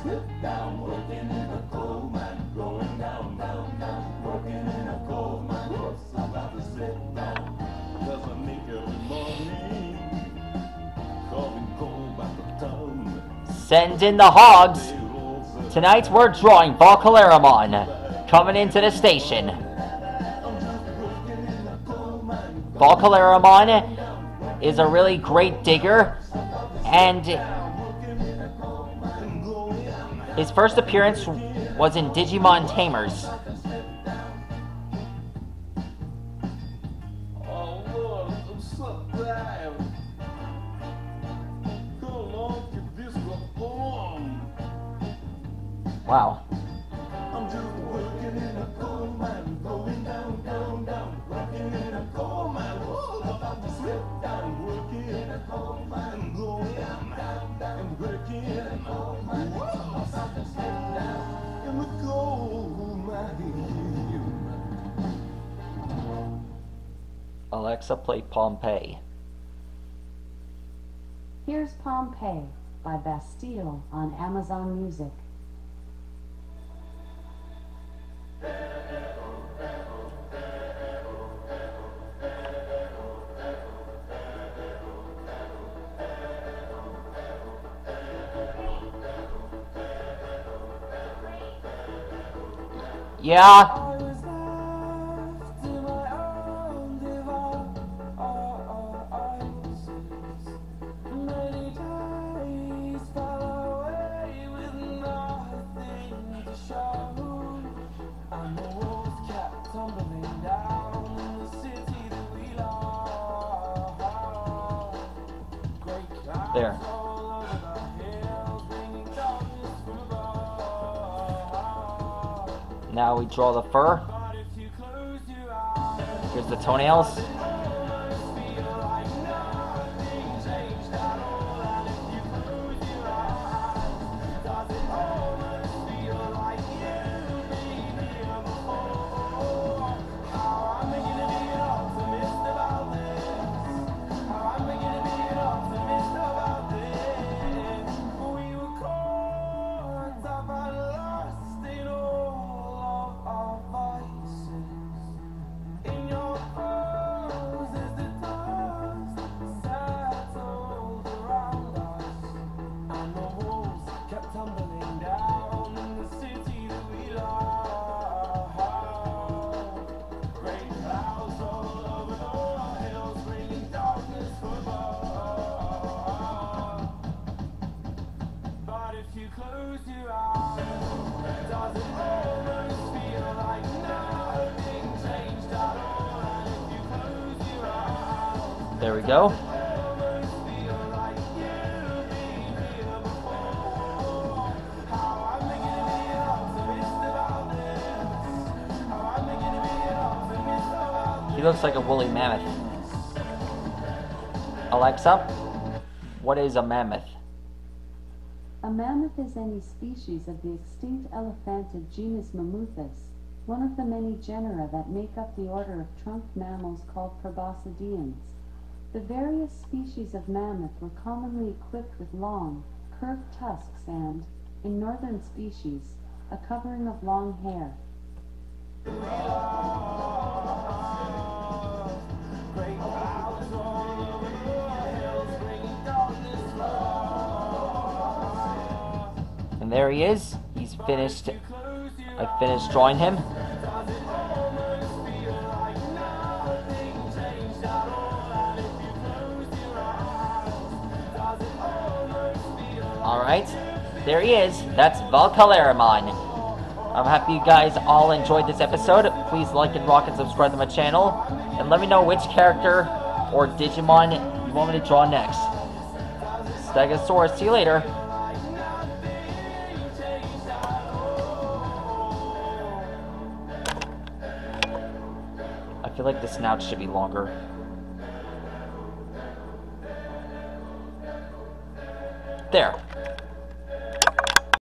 slip down, working in a coal mine, going down, down, down, working in a coal mine. Whoops, I'm about to slip down, 'cause I make every morning, calling coal by the ton. Send in the hogs. Tonight we're drawing Volcalaramon coming into the station. Volcalaramon is a really great digger, and his first appearance was in Digimon Tamers. Wow. I'm just working in a coal mine, going down, down, down, working in a coal mine. Whoa, about to slip down, working in a coal mine, going down, down, down, working in a coal mine. Whoa, about to slip down in the coal mine. Alexa, play Pompeii. Here's Pompeii by Bastille on Amazon Music. Yeah. There. Now we draw the fur. Here's the toenails. There we go. He looks like a woolly mammoth. Alexa, what is a mammoth? A mammoth is any species of the extinct elephantid genus Mammuthus, one of the many genera that make up the order of trunk mammals called proboscideans. The various species of mammoth were commonly equipped with long, curved tusks and, in northern species, a covering of long hair. And there he is. He's finished. I finished drawing him. Alright, there he is. That's Volcalaramon. I'm happy you guys all enjoyed this episode. Please like and rock and subscribe to my channel. And let me know which character or Digimon you want me to draw next. Stegosaurus, see you later. I feel like the snout should be longer. There.